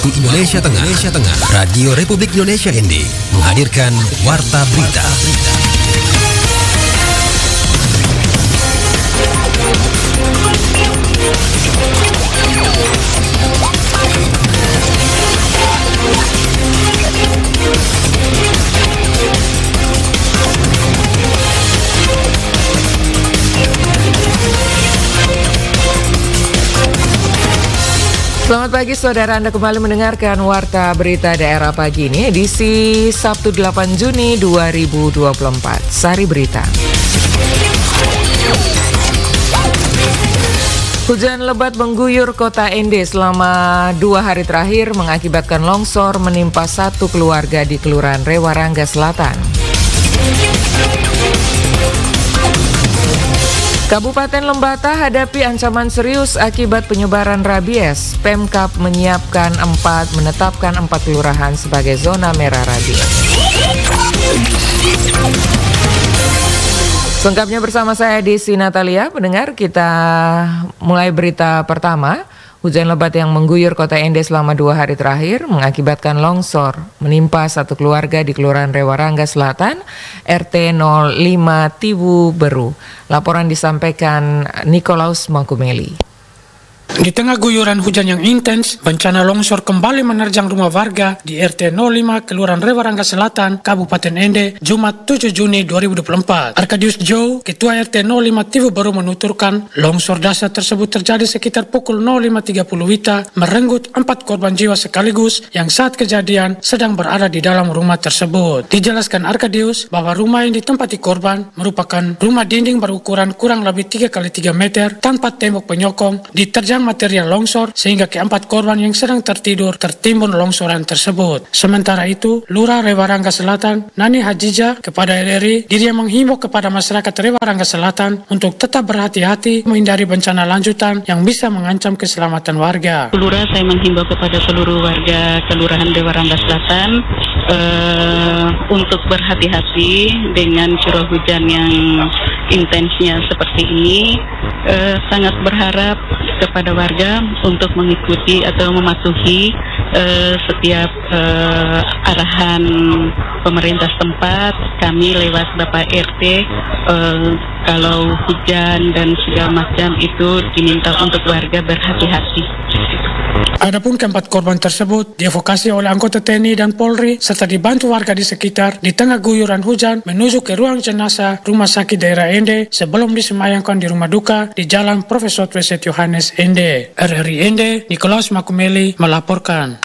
waktu Indonesia Tengah. Radio Republik Indonesia ND menghadirkan Warta Berita. Selamat pagi saudara, Anda kembali mendengarkan Warta Berita Daerah pagi ini, edisi Sabtu 8 Juni 2024. Sari Berita. Hujan lebat mengguyur kota ND selama 2 hari terakhir mengakibatkan longsor menimpa satu keluarga di Kelurahan Rewarangga Selatan. Kabupaten Lembata hadapi ancaman serius akibat penyebaran rabies. Pemkab menetapkan 4 kelurahan sebagai zona merah rabies. Selengkapnya bersama saya Desi Natalia. Pendengar, kita mulai berita pertama. Hujan lebat yang mengguyur kota ND selama 2 hari terakhir mengakibatkan longsor menimpa satu keluarga di Kelurahan Rewarangga Selatan, RT 05 Tiwu Beru. Laporan disampaikan Nikolaus Makumeli. Di tengah guyuran hujan yang intens, bencana longsor kembali menerjang rumah warga di RT 05 Kelurahan Rewarangga Selatan, Kabupaten ND, Jumat 7 Juni 2024. Arkadius Joe, Ketua RT 05 Tiwu Beru menuturkan, longsor dasar tersebut terjadi sekitar pukul 05.30 WITA, merenggut 4 korban jiwa sekaligus yang saat kejadian sedang berada di dalam rumah tersebut. Dijelaskan Arkadius bahwa rumah yang ditempati korban merupakan rumah dinding berukuran kurang lebih 3x3 meter tanpa tembok penyokong, diterjang material longsor sehingga keempat korban yang sedang tertidur tertimbun longsoran tersebut. Sementara itu, Lurah Rewarangga Selatan, Nani Hajijah, kepada RRI, dirinya menghimbau kepada masyarakat Rewarangga Selatan untuk tetap berhati-hati menghindari bencana lanjutan yang bisa mengancam keselamatan warga. Lurah, saya menghimbau kepada seluruh warga Kelurahan Rewarangga Selatan untuk berhati-hati dengan curah hujan yang intensnya seperti ini. Sangat berharap kepada warga untuk mengikuti atau mematuhi setiap arahan pemerintah setempat. Kami lewat Bapak RT, kalau hujan dan segala macam itu diminta untuk warga berhati-hati. Adapun keempat korban tersebut dievokasi oleh anggota TNI dan Polri serta dibantu warga di sekitar di tengah guyuran hujan menuju ke ruang jenazah Rumah Sakit Daerah ND sebelum disemayamkan di rumah duka di Jalan Profesor Tweset Yohanes ND. RRI ND, Nikolaus Makumeli melaporkan.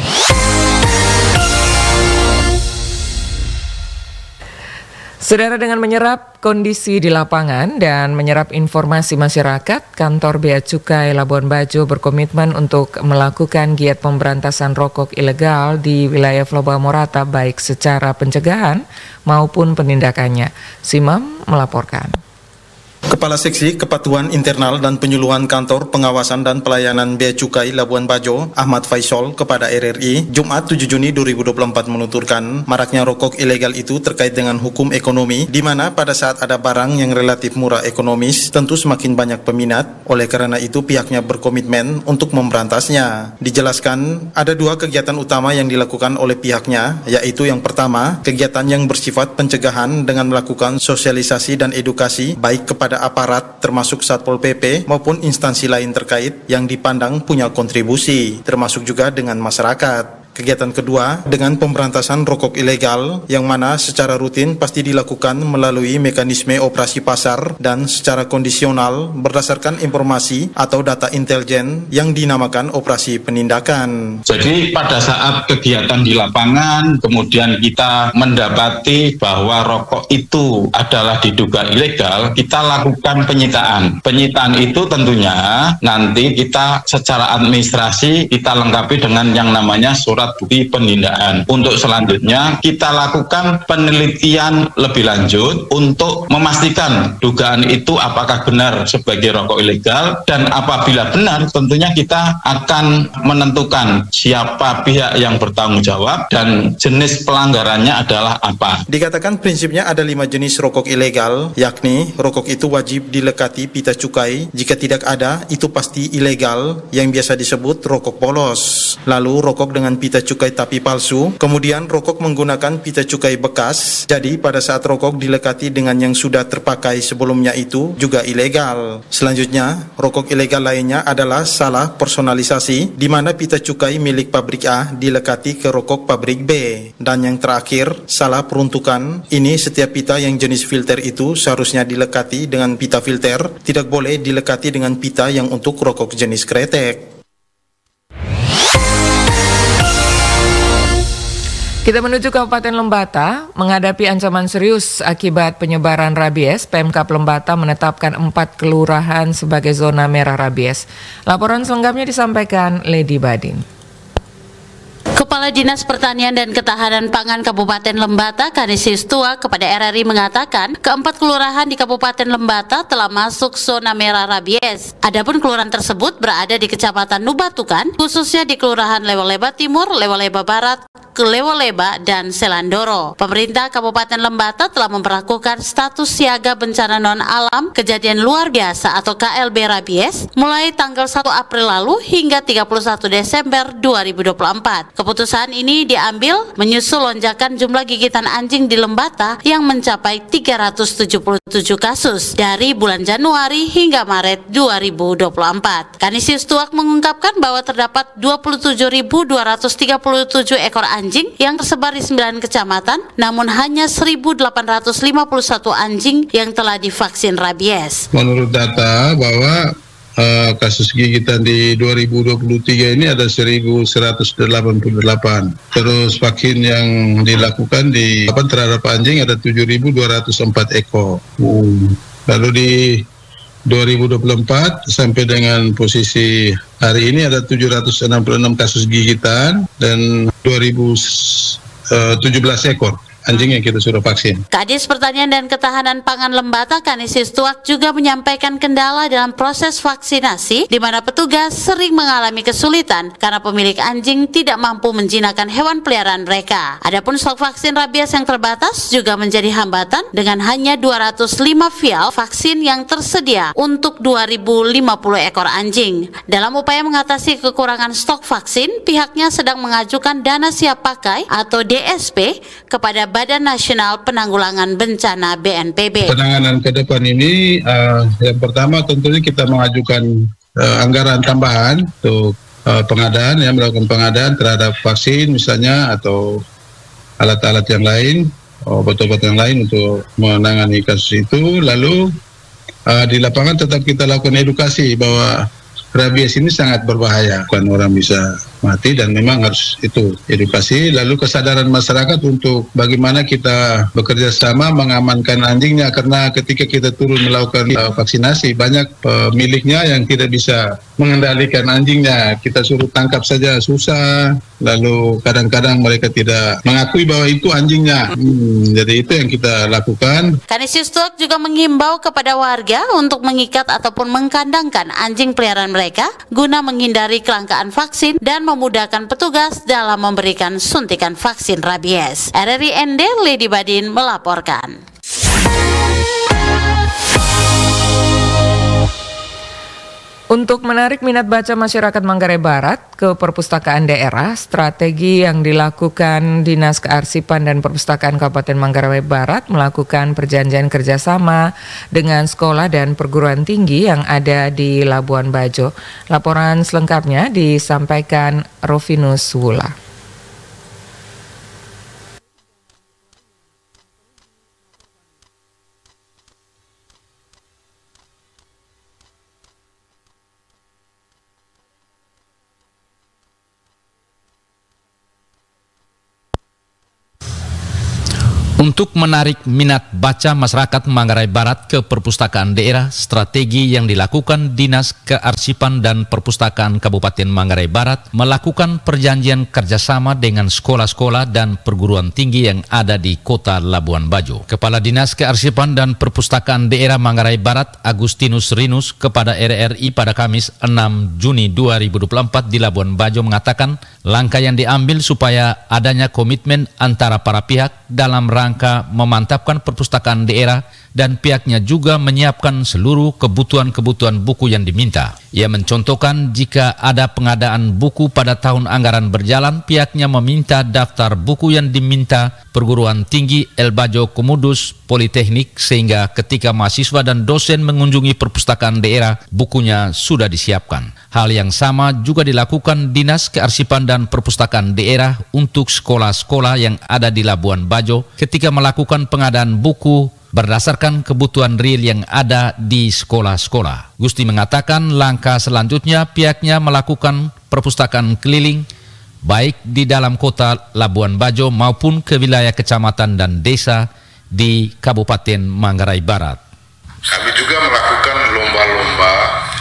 Saudara, dengan menyerap kondisi di lapangan dan menyerap informasi masyarakat, Kantor Bea Cukai Labuan Bajo berkomitmen untuk melakukan giat pemberantasan rokok ilegal di wilayah Floba Morata baik secara pencegahan maupun penindakannya. Simam melaporkan. Kepala Seksi Kepatuhan Internal dan Penyuluhan Kantor Pengawasan dan Pelayanan Bea Cukai Labuan Bajo, Ahmad Faisal, kepada RRI, Jumat 7 Juni 2024 menuturkan, maraknya rokok ilegal itu terkait dengan hukum ekonomi, di mana pada saat ada barang yang relatif murah ekonomis, tentu semakin banyak peminat. Oleh karena itu, pihaknya berkomitmen untuk memberantasnya. Dijelaskan, ada 2 kegiatan utama yang dilakukan oleh pihaknya, yaitu yang pertama, kegiatan yang bersifat pencegahan dengan melakukan sosialisasi dan edukasi, baik kepada aparat termasuk Satpol PP maupun instansi lain terkait yang dipandang punya kontribusi, termasuk juga dengan masyarakat. Kegiatan kedua dengan pemberantasan rokok ilegal yang mana secara rutin pasti dilakukan melalui mekanisme operasi pasar dan secara kondisional berdasarkan informasi atau data intelijen yang dinamakan operasi penindakan. Jadi pada saat kegiatan di lapangan kemudian kita mendapati bahwa rokok itu adalah diduga ilegal, kita lakukan penyitaan. Penyitaan itu tentunya nanti kita secara administrasi kita lengkapi dengan yang namanya surat alat bukti penindakan. Untuk selanjutnya kita lakukan penelitian lebih lanjut untuk memastikan dugaan itu apakah benar sebagai rokok ilegal, dan apabila benar tentunya kita akan menentukan siapa pihak yang bertanggung jawab dan jenis pelanggarannya adalah apa. Dikatakan prinsipnya ada 5 jenis rokok ilegal, yakni rokok itu wajib dilekati pita cukai, jika tidak ada itu pasti ilegal yang biasa disebut rokok polos. Lalu rokok dengan pita cukai tapi palsu, kemudian rokok menggunakan pita cukai bekas, jadi pada saat rokok dilekati dengan yang sudah terpakai sebelumnya itu juga ilegal. Selanjutnya, rokok ilegal lainnya adalah salah personalisasi, di mana pita cukai milik pabrik A dilekati ke rokok pabrik B. Dan yang terakhir, salah peruntukan. Ini setiap pita yang jenis filter itu seharusnya dilekati dengan pita filter, tidak boleh dilekati dengan pita yang untuk rokok jenis kretek. Kita menuju Kabupaten Lembata. Menghadapi ancaman serius akibat penyebaran rabies, Pemkab Lembata menetapkan 4 kelurahan sebagai zona merah rabies. Laporan selengkapnya disampaikan Lady Badin. Kepala Dinas Pertanian dan Ketahanan Pangan Kabupaten Lembata, Kanisius Tua, kepada RRI mengatakan keempat kelurahan di Kabupaten Lembata telah masuk zona merah rabies. Adapun kelurahan tersebut berada di Kecamatan Nubatukan, khususnya di Kelurahan Lewoleba Timur, Lewoleba Barat, Lewoleba, dan Selandoro. Pemerintah Kabupaten Lembata telah memperlakukan status siaga bencana non-alam kejadian luar biasa atau KLB rabies mulai tanggal 1 April lalu hingga 31 Desember 2024. Keputusan ini diambil menyusul lonjakan jumlah gigitan anjing di Lembata yang mencapai 377 kasus dari bulan Januari hingga Maret 2024. Kanisius Tuak mengungkapkan bahwa terdapat 27.237 ekor anjing yang tersebar di 9 kecamatan, namun hanya 1.851 anjing yang telah divaksin rabies. Menurut data bahwa kasus gigitan di 2023 ini ada 1.188. Terus vaksin yang dilakukan di terhadap anjing ada 7.204 ekor. Lalu di 2024 sampai dengan posisi hari ini ada 766 kasus gigitan dan 2.017 ekor anjing yang kita sudah vaksin. Kadis Pertanian dan Ketahanan Pangan Lembata, Kanisius Tuak, juga menyampaikan kendala dalam proses vaksinasi di mana petugas sering mengalami kesulitan karena pemilik anjing tidak mampu menjinakkan hewan peliharaan mereka. Adapun stok vaksin rabies yang terbatas juga menjadi hambatan dengan hanya 205 vial vaksin yang tersedia untuk 2.050 ekor anjing. Dalam upaya mengatasi kekurangan stok vaksin, pihaknya sedang mengajukan dana siap pakai atau DSP kepada Badan Nasional Penanggulangan Bencana BNPB. Penanganan ke depan ini yang pertama tentunya kita mengajukan anggaran tambahan untuk pengadaan, melakukan pengadaan terhadap vaksin misalnya atau alat-alat yang lain, obat-obat yang lain untuk menangani kasus itu. Lalu di lapangan tetap kita lakukan edukasi bahwa rabies ini sangat berbahaya, kan orang bisa mati dan memang harus itu edukasi. Lalu kesadaran masyarakat untuk bagaimana kita bekerja sama mengamankan anjingnya, karena ketika kita turun melakukan vaksinasi banyak pemiliknya yang tidak bisa mengendalikan anjingnya, kita suruh tangkap saja susah, lalu kadang-kadang mereka tidak mengakui bahwa itu anjingnya. Jadi itu yang kita lakukan. Kanisius Tuak juga menghimbau kepada warga untuk mengikat ataupun mengkandangkan anjing peliharaan mereka guna menghindari kelangkaan vaksin dan memudahkan petugas dalam memberikan suntikan vaksin rabies. RRI ND, Lady Badin melaporkan. Untuk menarik minat baca masyarakat Manggarai Barat ke perpustakaan daerah, strategi yang dilakukan Dinas Kearsipan dan Perpustakaan Kabupaten Manggarai Barat melakukan perjanjian kerjasama dengan sekolah dan perguruan tinggi yang ada di Labuan Bajo. Laporan selengkapnya disampaikan Rovinus Wula. Untuk menarik minat baca masyarakat Manggarai Barat ke perpustakaan daerah, strategi yang dilakukan Dinas Kearsipan dan Perpustakaan Kabupaten Manggarai Barat melakukan perjanjian kerjasama dengan sekolah-sekolah dan perguruan tinggi yang ada di Kota Labuan Bajo. Kepala Dinas Kearsipan dan Perpustakaan Daerah Manggarai Barat, Agustinus Rinus, kepada RRI pada Kamis 6 Juni 2024 di Labuan Bajo mengatakan langkah yang diambil supaya adanya komitmen antara para pihak dalam rangka memantapkan perpustakaan daerah dan pihaknya juga menyiapkan seluruh kebutuhan-kebutuhan buku yang diminta. Ia mencontohkan jika ada pengadaan buku pada tahun anggaran berjalan, pihaknya meminta daftar buku yang diminta perguruan tinggi El Bajo Komudus Politeknik sehingga ketika mahasiswa dan dosen mengunjungi perpustakaan daerah, bukunya sudah disiapkan. Hal yang sama juga dilakukan Dinas Kearsipan dan Perpustakaan Daerah untuk sekolah-sekolah yang ada di Labuan Bajo ketika melakukan pengadaan buku berdasarkan kebutuhan real yang ada di sekolah-sekolah. Gusti mengatakan langkah selanjutnya pihaknya melakukan perpustakaan keliling baik di dalam kota Labuan Bajo maupun ke wilayah kecamatan dan desa di Kabupaten Manggarai Barat. Kami juga melakukan lomba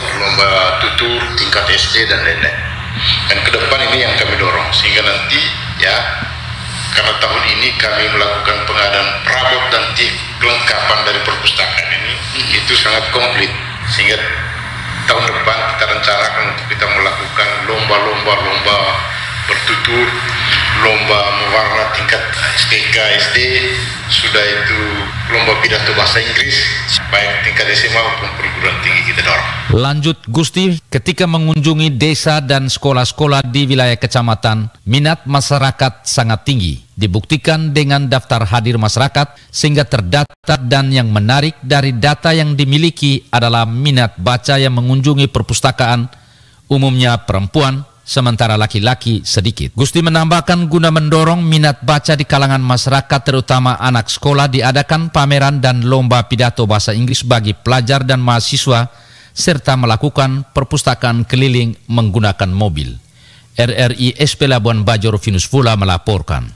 tutur tingkat SD dan lain-lain. Dan ke depan ini yang kami dorong sehingga nanti ya, karena tahun ini kami melakukan pengadaan perabot dan kelengkapan dari perpustakaan ini itu sangat komplit, sehingga tahun depan kita rencanakan untuk kita melakukan lomba bertutur, lomba mewarna tingkat TK SD, sudah itu lomba pidato bahasa Inggris baik tingkat SMA maupun perguruan tinggi kita dorong. Lanjut Gusti, ketika mengunjungi desa dan sekolah-sekolah di wilayah kecamatan, minat masyarakat sangat tinggi. Dibuktikan dengan daftar hadir masyarakat sehingga terdata, dan yang menarik dari data yang dimiliki adalah minat baca yang mengunjungi perpustakaan, umumnya perempuan, sementara laki-laki sedikit. Gusti menambahkan guna mendorong minat baca di kalangan masyarakat terutama anak sekolah, diadakan pameran dan lomba pidato bahasa Inggris bagi pelajar dan mahasiswa serta melakukan perpustakaan keliling menggunakan mobil. RRI SP Labuan Bajo Rufinus Fula melaporkan.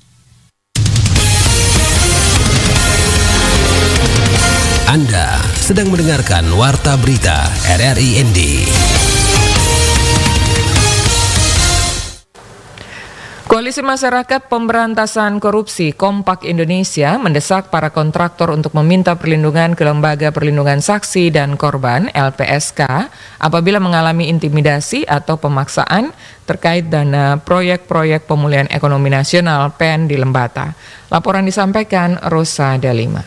Anda sedang mendengarkan Warta Berita RRI ND. Koalisi Masyarakat Pemberantasan Korupsi Kompak Indonesia mendesak para kontraktor untuk meminta perlindungan ke Lembaga Perlindungan Saksi dan Korban (LPSK) apabila mengalami intimidasi atau pemaksaan terkait dana proyek-proyek pemulihan ekonomi nasional PEN di Lembata. Laporan disampaikan Rosa Dalima.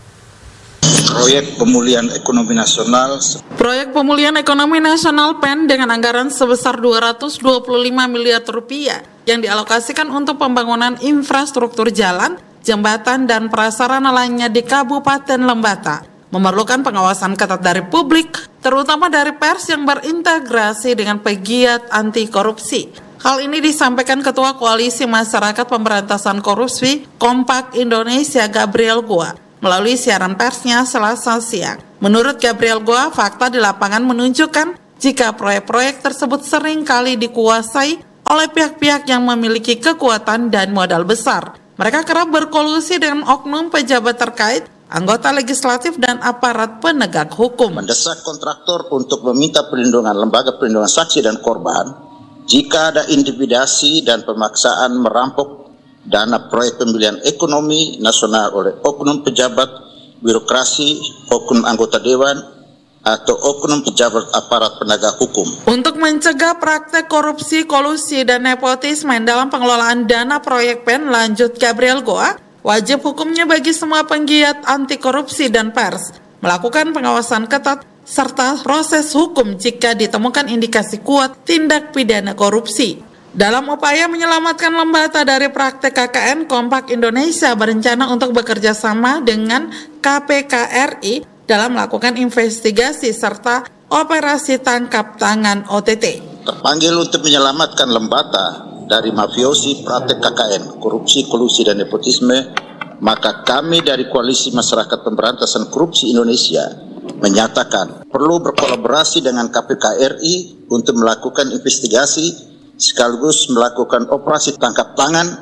Proyek pemulihan ekonomi nasional. Proyek pemulihan ekonomi nasional PEN dengan anggaran sebesar 225 miliar rupiah yang dialokasikan untuk pembangunan infrastruktur jalan, jembatan, dan prasarana lainnya di Kabupaten Lembata memerlukan pengawasan ketat dari publik, terutama dari pers yang berintegrasi dengan pegiat anti korupsi. Hal ini disampaikan Ketua Koalisi Masyarakat Pemberantasan Korupsi Kompak Indonesia Gabriel Goa melalui siaran persnya Selasa siang. Menurut Gabriel Goa, fakta di lapangan menunjukkan jika proyek-proyek tersebut sering kali dikuasai oleh pihak-pihak yang memiliki kekuatan dan modal besar. Mereka kerap berkolusi dengan oknum pejabat terkait, anggota legislatif, dan aparat penegak hukum. Mendesak kontraktor untuk meminta perlindungan Lembaga Perlindungan Saksi dan Korban jika ada intimidasi dan pemaksaan merampok dana proyek pemilihan ekonomi nasional oleh oknum pejabat birokrasi, oknum anggota dewan, atau oknum pejabat aparat penegak hukum. Untuk mencegah praktek korupsi, kolusi, dan nepotisme dalam pengelolaan dana proyek PEN, lanjut Gabriel Goa, wajib hukumnya bagi semua penggiat anti korupsi dan pers melakukan pengawasan ketat serta proses hukum jika ditemukan indikasi kuat tindak pidana korupsi. Dalam upaya menyelamatkan Lembata dari praktek KKN, Kompak Indonesia berencana untuk bekerja sama dengan KPK RI dalam melakukan investigasi serta operasi tangkap tangan OTT. Terpanggil untuk menyelamatkan Lembata dari mafiosi praktek KKN, korupsi, kolusi, dan nepotisme, maka kami dari Koalisi Masyarakat Pemberantasan Korupsi Indonesia menyatakan perlu berkolaborasi dengan KPK RI untuk melakukan investigasi sekaligus melakukan operasi tangkap tangan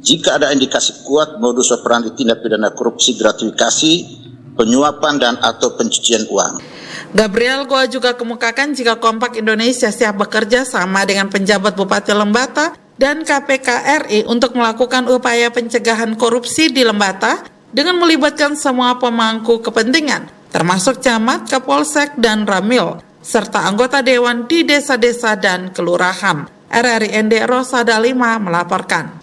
jika ada indikasi kuat modus operandi tindak pidana korupsi, gratifikasi, penyuapan dan atau pencucian uang. Gabriel Goa juga kemukakan jika Kompak Indonesia siap bekerja sama dengan penjabat Bupati Lembata dan KPK RI untuk melakukan upaya pencegahan korupsi di Lembata dengan melibatkan semua pemangku kepentingan, termasuk camat, kapolsek, dan ramil, serta anggota dewan di desa-desa dan kelurahan. RRI ND Rosada 5 melaporkan.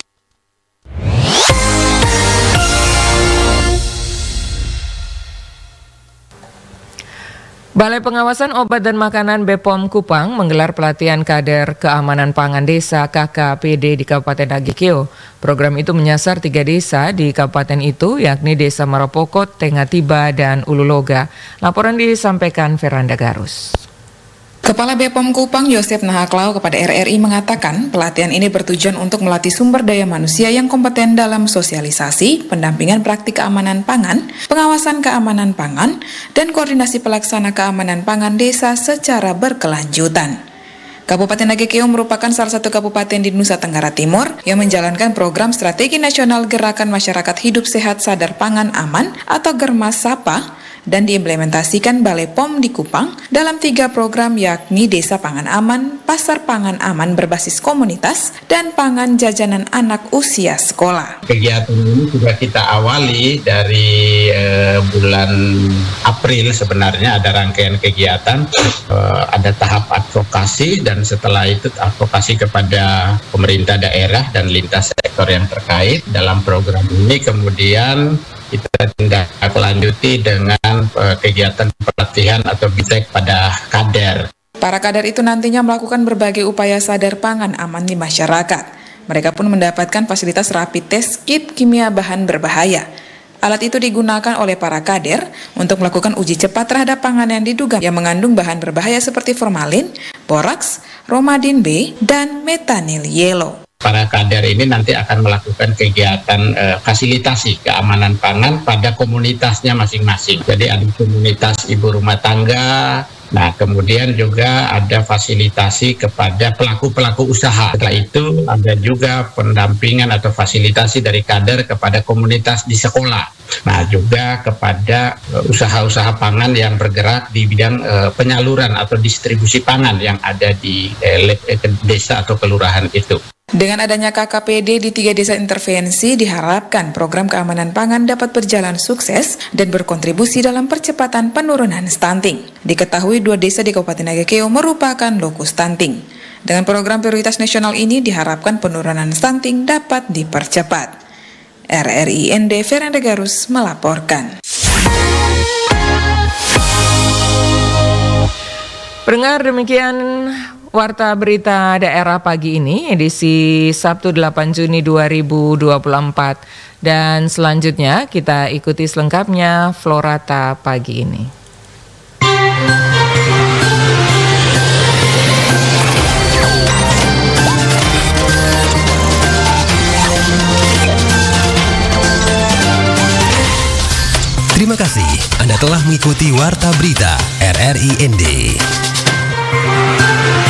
Balai Pengawasan Obat dan Makanan BPOM Kupang menggelar pelatihan kader keamanan pangan desa KKPD di Kabupaten Nagekeo. Program itu menyasar 3 desa di kabupaten itu, yakni Desa Maropokot, Tengatiba, dan Ululoga. Laporan disampaikan Veranda Garus. Kepala BPOM Kupang Yosef Nahaklau kepada RRI mengatakan pelatihan ini bertujuan untuk melatih sumber daya manusia yang kompeten dalam sosialisasi, pendampingan praktik keamanan pangan, pengawasan keamanan pangan, dan koordinasi pelaksana keamanan pangan desa secara berkelanjutan. Kabupaten Nagekeo merupakan salah satu kabupaten di Nusa Tenggara Timur yang menjalankan program Strategi Nasional Gerakan Masyarakat Hidup Sehat Sadar Pangan Aman atau Germas Sapa dan diimplementasikan Balai POM di Kupang dalam 3 program yakni Desa Pangan Aman, Pasar Pangan Aman berbasis komunitas, dan Pangan Jajanan Anak Usia Sekolah. Kegiatan ini sudah kita awali dari bulan April sebenarnya, ada rangkaian kegiatan, ada tahap advokasi, dan setelah itu advokasi kepada pemerintah daerah dan lintas sektor yang terkait dalam program ini. Kemudian kita tindak lanjuti dengan kegiatan pelatihan atau bitek pada kader. Para kader itu nantinya melakukan berbagai upaya sadar pangan aman di masyarakat. Mereka pun mendapatkan fasilitas rapid test kit kimia bahan berbahaya. Alat itu digunakan oleh para kader untuk melakukan uji cepat terhadap pangan yang diduga yang mengandung bahan berbahaya seperti formalin, boraks, romadin B, dan metanil yellow. Para kader ini nanti akan melakukan kegiatan fasilitasi keamanan pangan pada komunitasnya masing-masing. Jadi ada komunitas ibu rumah tangga, nah kemudian juga ada fasilitasi kepada pelaku-pelaku usaha. Setelah itu ada juga pendampingan atau fasilitasi dari kader kepada komunitas di sekolah. Nah juga kepada usaha-usaha pangan yang bergerak di bidang penyaluran atau distribusi pangan yang ada di desa atau kelurahan itu. Dengan adanya KKPD di 3 desa intervensi, diharapkan program keamanan pangan dapat berjalan sukses dan berkontribusi dalam percepatan penurunan stunting. Diketahui 2 desa di Kabupaten Nagekeo merupakan lokus stunting. Dengan program prioritas nasional ini diharapkan penurunan stunting dapat dipercepat. RRI ND Veranda Garus melaporkan. Pendengar, demikian Warta Berita Daerah pagi ini, edisi Sabtu 8 Juni 2024. Dan selanjutnya kita ikuti selengkapnya Florata pagi ini. Terima kasih Anda telah mengikuti Warta Berita RRI ND.